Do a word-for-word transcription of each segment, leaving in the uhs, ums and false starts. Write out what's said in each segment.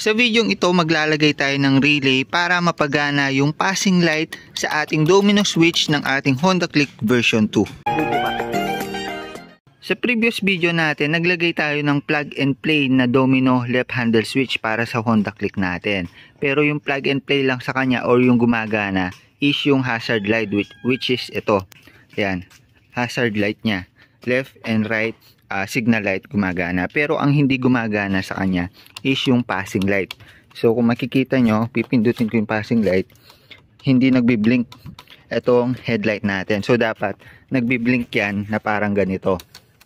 Sa videong ito, maglalagay tayo ng relay para mapagana yung passing light sa ating domino switch ng ating Honda Click version two. Sa previous video natin, naglagay tayo ng plug and play na domino left handle switch para sa Honda Click natin. Pero yung plug and play lang sa kanya or yung gumagana is yung hazard light, which, which is ito. Yan, hazard light niya. Left and right uh, signal light gumagana. Pero ang hindi gumagana sa kanya is yung passing light. So kung makikita nyo, pipindutin ko yung passing light, hindi nagbi-blink itong headlight natin. So dapat nagbi-blink yan na parang ganito.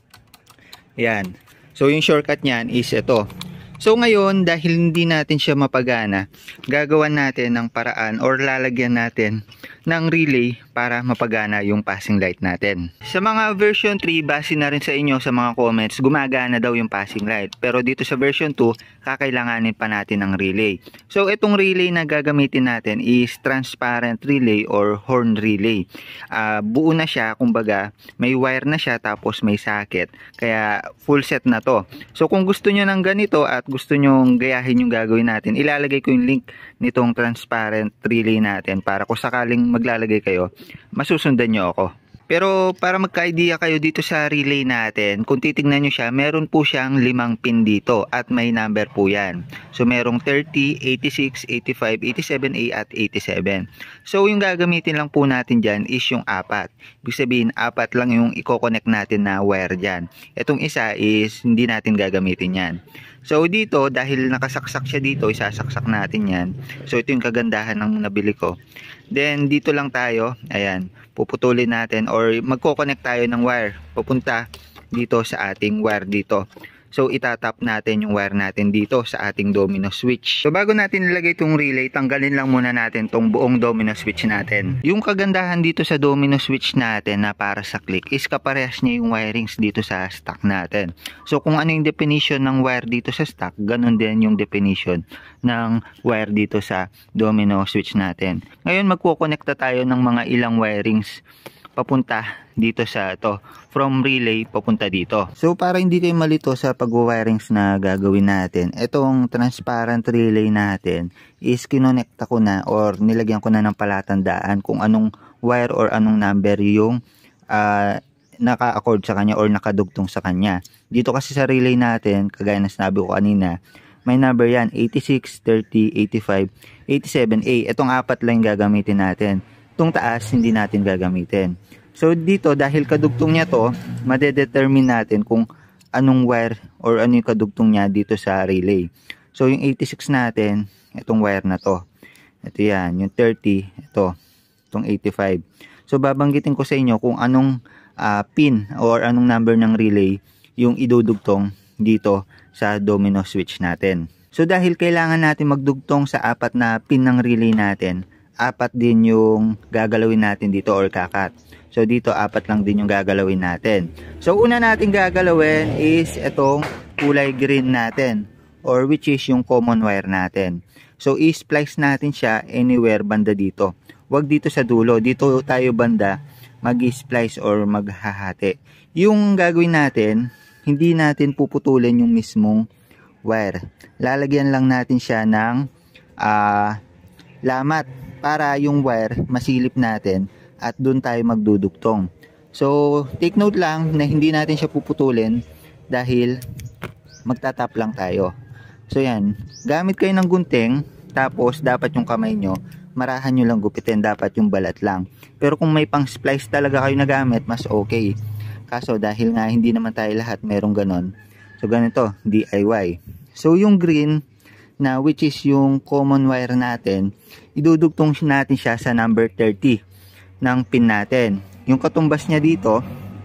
Yan. So yung shortcut niyan is ito. So ngayon, dahil hindi natin siya mapagana, gagawan natin ng paraan or lalagyan natin ng relay para mapagana yung passing light natin. Sa mga version three, base na rin sa inyo sa mga comments, gumagana daw yung passing light. Pero dito sa version two, kakailanganin pa natin ng relay. So itong relay na gagamitin natin is transparent relay or horn relay. Uh, buo na siya, kumbaga may wire na siya tapos may socket. Kaya full set na to. So kung gusto nyo ng ganito at gusto nyo gayahin yung gagawin natin, ilalagay ko yung link nitong transparent relay natin para kung sakaling maglalagay kayo, masusundan nyo ako. Pero para magka-idea kayo dito sa relay natin, kung titignan nyo siya, meron po siyang limang pin dito at may number po yan. So merong thirty, eighty-six, eighty-five, eighty-seven A at eighty-seven. So yung gagamitin lang po natin dyan is yung apat. Ibig sabihin, apat lang yung i-connect natin na wire dyan. Itong isa is hindi natin gagamitin yan. So dito, dahil nakasaksak siya dito, isasaksak natin yan. So ito yung kagandahan ng nabili ko. Then dito lang tayo, ayan, puputulin natin or magko-connect tayo ng wire pupunta dito sa ating wire dito. So itatap natin yung wire natin dito sa ating domino switch. So bago natin ilagay itong relay, tanggalin lang muna natin itong buong domino switch natin. Yung kagandahan dito sa domino switch natin na para sa click is kaparehas niya yung wirings dito sa stock natin. So kung ano yung definition ng wire dito sa stock, ganun din yung definition ng wire dito sa domino switch natin. Ngayon magkukonekta tayo ng mga ilang wirings papunta dito sa to, from relay papunta dito. So para hindi kayo malito sa pag-wirings na gagawin natin, itong transparent relay natin is kinonekta ko na or nilagyan ko na ng palatandaan kung anong wire or anong number yung uh, naka-accord sa kanya or nakadugtong sa kanya. Dito kasi sa relay natin, kagaya na sinabi ko kanina, may number yan, eighty-six, thirty, eighty-five, eighty-seven A. Itong apat lang gagamitin natin. Itong taas hindi natin gagamitin. So dito, dahil kadugtong niya to, madedetermine natin kung anong wire or ano yung kadugtong niya dito sa relay. So yung eighty-six natin, itong wire na to. Ito yan, yung thirty, ito, itong eighty-five. So babanggitin ko sa inyo kung anong uh, pin or anong number ng relay yung idudugtong dito sa domino switch natin. So dahil kailangan natin magdugtong sa apat na pin ng relay natin, apat din yung gagalawin natin dito or kakat. So dito apat lang din yung gagalawin natin. So una natin gagalawin is itong kulay green natin or which is yung common wire natin. So i-splice natin siya anywhere banda dito. Huwag dito sa dulo, dito tayo banda mag-splice or maghahati. Yung gagawin natin, hindi natin puputulin yung mismong wire. Lalagyan lang natin siya ng uh, lamat para yung wire masilip natin at doon tayo magdudugtong. So take note lang na hindi natin siya puputulin dahil magtatap lang tayo. So yan, gamit kayo ng gunting, tapos dapat yung kamay nyo marahan nyo lang gupitin, dapat yung balat lang. Pero kung may pang splice talaga kayo na gamit, mas okay. Kaso dahil nga hindi naman tayo lahat merong ganon, so ganito, D I Y. So yung green na which is yung common wire natin, idudugtong natin siya sa number thirty ng pin natin. Yung katumbas niya dito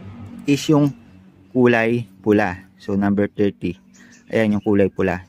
is yung kulay pula. So number thirty. Ayan yung kulay pula.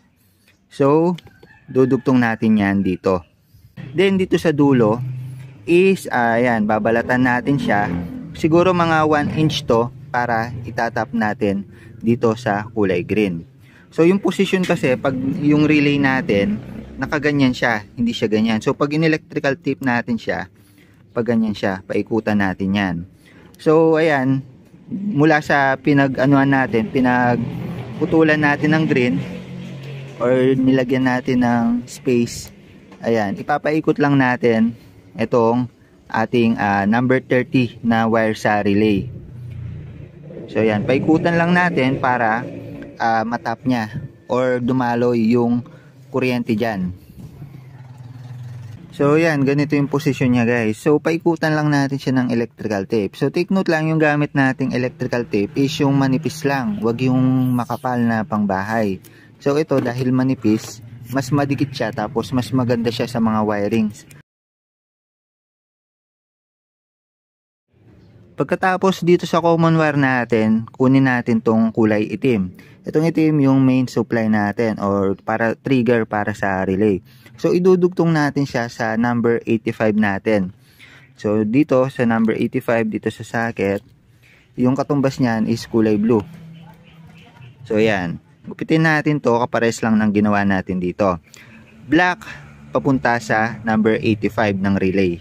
So dudugtong natin yan dito. Then dito sa dulo is ayan, babalatan natin siya. Siguro mga one inch to para itatap natin dito sa kulay green. So yung position kasi pag yung relay natin nakaganyan siya, hindi siya ganyan. So pag in-electrical tape natin siya, pag ganyan siya, paikutan natin yan. So ayan, mula sa pinag-anuan natin, pinagputulan natin ng green, or nilagyan natin ng space, ayan, ipapaikot lang natin itong ating uh, number thirty na wire sa relay. So ayan, paikutan lang natin para uh, matap niya or dumaloy yung kuryente dyan. So yan, ganito yung posisyon niya guys. So paikutan lang natin siya ng electrical tape. So take note lang, yung gamit nating electrical tape is yung manipis lang, wag yung makapal na pangbahay. So ito dahil manipis, mas madikit siya, tapos mas maganda siya sa mga wirings. Pagkatapos dito sa common wire natin, kunin natin tong kulay itim. Itong itim yung main supply natin or para trigger para sa relay. So idudugtong natin siya sa number eighty-five natin. So dito sa number eighty-five, dito sa socket, yung katumbas niyan is kulay blue. So ayan, gupitin natin to kapares lang ng ginawa natin dito. Black papunta sa number eighty-five ng relay.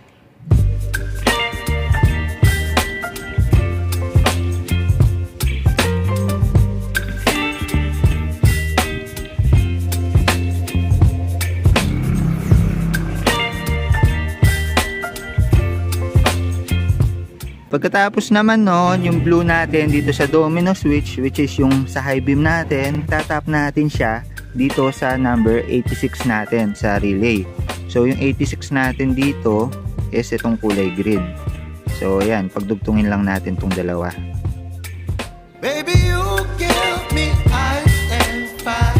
Pagkatapos naman noon, yung blue natin dito sa domino switch, which is yung sa high beam natin, tatap natin siya dito sa number eighty-six natin sa relay. So yung eighty-six natin dito is itong kulay green. So ayan, pagdugtungin lang natin tong dalawa. Baby, you give me ice and fire.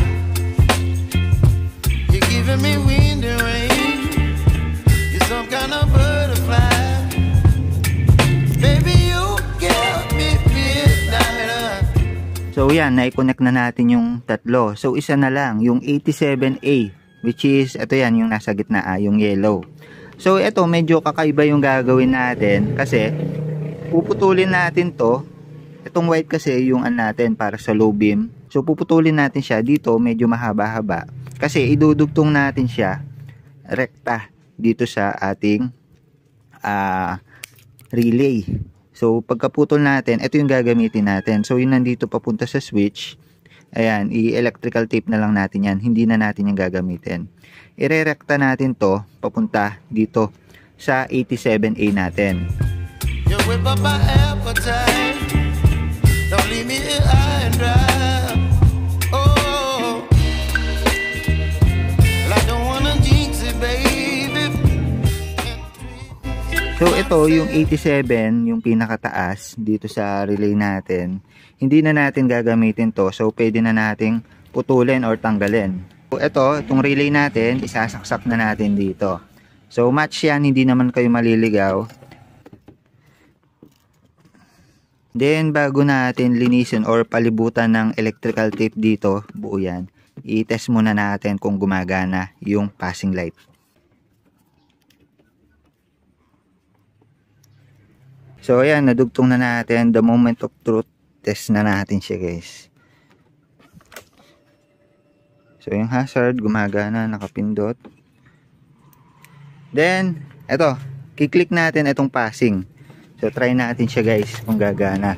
You're giving me wind and rain. You're some kind of butterfly. So yan, na-connect na natin yung tatlo. So isa na lang, yung eighty-seven A, which is, ito yan, yung nasa gitna, ah, yung yellow. So ito, medyo kakaiba yung gagawin natin kasi puputulin natin to. Itong white kasi yung an natin para sa low beam. So puputulin natin siya dito, medyo mahaba-haba. Kasi idudugtong natin siya rekta dito sa ating uh, relay. So pagkaputol natin, ito yung gagamitin natin. So yun nandito papunta sa switch. Ayan, i-electrical tape na lang natin yan. Hindi na natin yung gagamitin. Irerekta natin to papunta dito sa eighty-seven A natin. You whip up my appetite. Don't leave me high and dry. Oh, I don't wanna jinx it, baby. So ito yung eighty-seven, yung pinakataas dito sa relay natin. Hindi na natin gagamitin to, so pwede na nating putulin or tanggalin. So ito, itong relay natin, isasaksak na natin dito. So match yan, hindi naman kayo maliligaw. Then bago natin linisin or palibutan ng electrical tape dito, buo yan, i-test muna natin kung gumagana yung passing light. So ayan, nadugtong na natin. The moment of truth, test na natin siya guys. So yung hazard, gumagana, nakapindot. Then, eto, kiklik natin itong passing. So try natin siya guys kung gagana.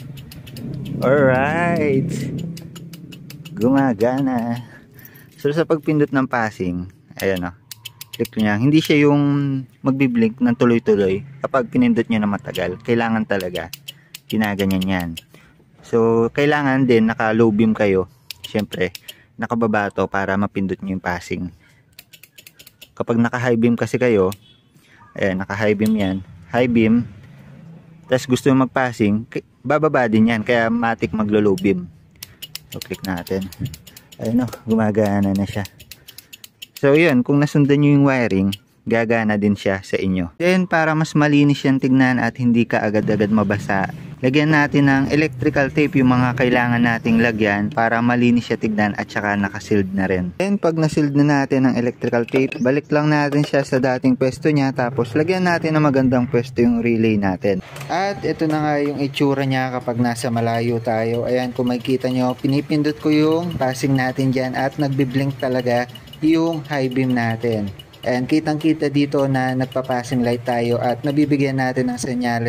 Alright, gumagana. So sa pagpindot ng passing, ayan o, click niya, hindi siya yung magbiblink ng tuloy-tuloy kapag pinindot niya na matagal. Kailangan talaga ginaganyan yan. So kailangan din naka low beam kayo, syempre nakababa to para mapindot niyo yung passing. Kapag naka high beam kasi kayo, ayan, naka high beam yan, high beam, tas gusto yung mag-passing, bababa din yan, kaya matik maglo low beam. So click natin, ayun o, gumagana na siya. So yun, kung nasundan nyo yung wiring, gagana din siya sa inyo. Then para mas malinis yan tignan at hindi ka agad-agad mabasa, lagyan natin ng electrical tape yung mga kailangan nating lagyan para malinis siya tignan at saka nakasild na rin. Then pag nasild na natin ng electrical tape, balik lang natin siya sa dating pwesto niya, tapos lagyan natin ng magandang pwesto yung relay natin. At ito na nga yung itsura niya kapag nasa malayo tayo. Ayan, kung makikita nyo, pinipindot ko yung passing natin dyan at nagbiblink talaga yung high beam natin. And kitang kita dito na nagpa-passing light tayo at nabibigyan natin ng senyales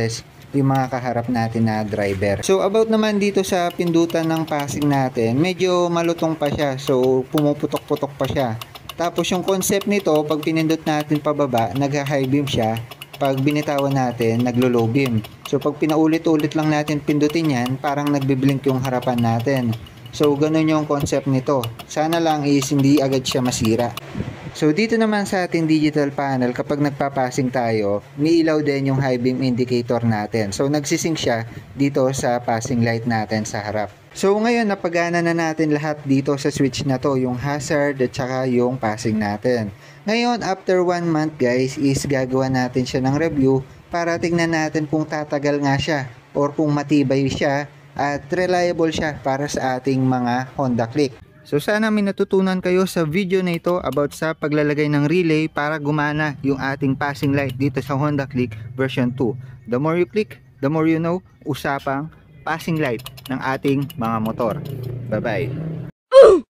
yung mga kaharap natin na driver. So about naman dito sa pindutan ng passing natin, medyo malutong pa siya. So pumuputok-putok pa siya. Tapos yung concept nito, pag pinindot natin pababa, nagha-high beam siya. Pag binitawan natin, naglo-low beam. So pag pinaulit-ulit lang natin pindutin yan, parang nagbiblink yung harapan natin. So ganun yung concept nito. Sana lang is hindi agad siya masira. So dito naman sa ating digital panel, kapag nagpapassing tayo, niilaw din yung high beam indicator natin. So nagsisync siya dito sa passing light natin sa harap. So ngayon napagana na natin lahat dito sa switch na to, yung hazard at saka yung passing natin. Ngayon after one month guys is gagawa natin siya ng review para tingnan natin kung tatagal nga siya or kung matibay siya at reliable siya para sa ating mga Honda Click. So sana may natutunan kayo sa video na ito about sa paglalagay ng relay para gumana yung ating passing light dito sa Honda Click version two. The more you click, the more you know, usapang passing light ng ating mga motor. Bye bye!